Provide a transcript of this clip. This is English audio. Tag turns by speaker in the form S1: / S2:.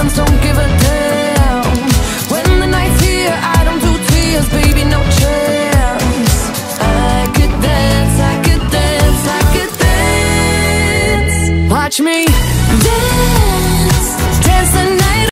S1: hands, don't give a damn. When the night's here, I don't do tears, baby, no chance. I could dance, I could dance, I could dance. Watch me